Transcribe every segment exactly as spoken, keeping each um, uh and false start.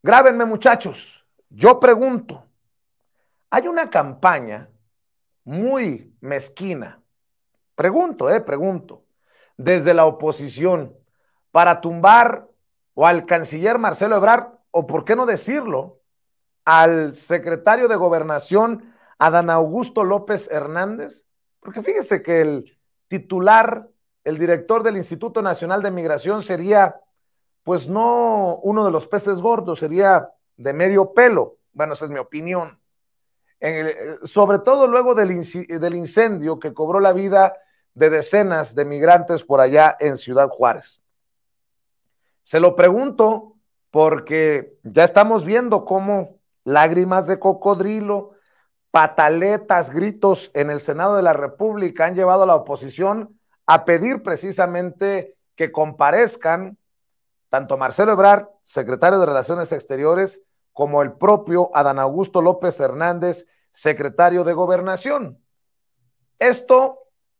Grábenme, muchachos. Yo pregunto, hay una campaña muy mezquina, pregunto, eh, pregunto, desde la oposición para tumbar o al canciller Marcelo Ebrard, o por qué no decirlo, al secretario de Gobernación Adán Augusto López Hernández, porque fíjese que el titular, el director del Instituto Nacional de Migración sería, pues no uno de los peces gordos, sería de medio pelo. Bueno, esa es mi opinión. En el, sobre todo luego del, del incendio que cobró la vida de decenas de migrantes por allá en Ciudad Juárez. Se lo pregunto porque ya estamos viendo cómo lágrimas de cocodrilo, pataletas, gritos en el Senado de la República han llevado a la oposición a pedir precisamente que comparezcan tanto Marcelo Ebrard, secretario de Relaciones Exteriores, como el propio Adán Augusto López Hernández, secretario de Gobernación. Esto,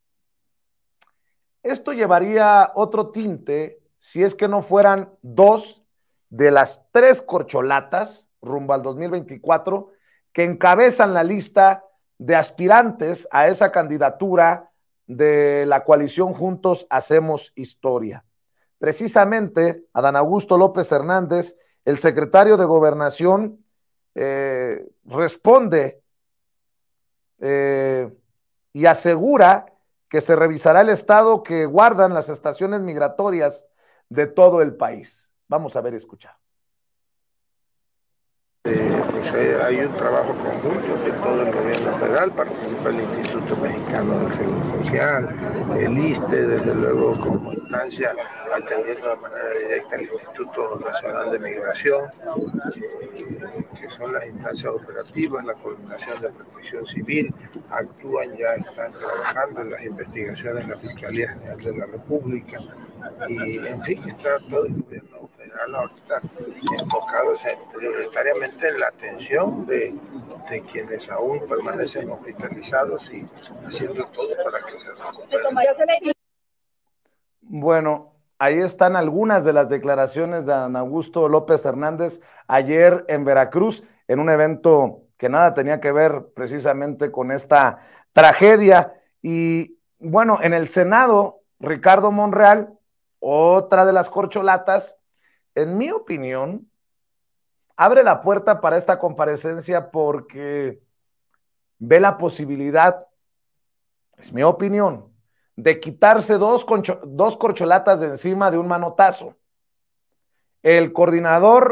esto llevaría otro tinte si es que no fueran dos de las tres corcholatas rumbo al dos mil veinticuatro que encabezan la lista de aspirantes a esa candidatura de la coalición Juntos Hacemos Historia. Precisamente Adán Augusto López Hernández, el secretario de Gobernación, eh, responde eh, y asegura que se revisará el estado que guardan las estaciones migratorias de todo el país. Vamos a ver, escuchar. Eh, pues eh, hay un trabajo conjunto de todo el gobierno federal, participa el Instituto Mexicano del Seguro Social, el I S S S T E, desde luego como instancia, atendiendo de manera directa al Instituto Nacional de Migración, eh, que son las instancias operativas, la Coordinación de Protección Civil, actúan ya, están trabajando en las investigaciones en la Fiscalía General de la República, y en fin, está todo el gobierno federal ahorita enfocado prioritariamente en la atención de, de quienes aún permanecen hospitalizados y haciendo todo para que se recuperen. Bueno, ahí están algunas de las declaraciones de Adán Augusto López Hernández ayer en Veracruz, en un evento que nada tenía que ver precisamente con esta tragedia. Y bueno, en el Senado, Ricardo Monreal, otra de las corcholatas, en mi opinión, abre la puerta para esta comparecencia porque ve la posibilidad, es mi opinión, de quitarse dos, dos corcholatas de encima de un manotazo. El coordinador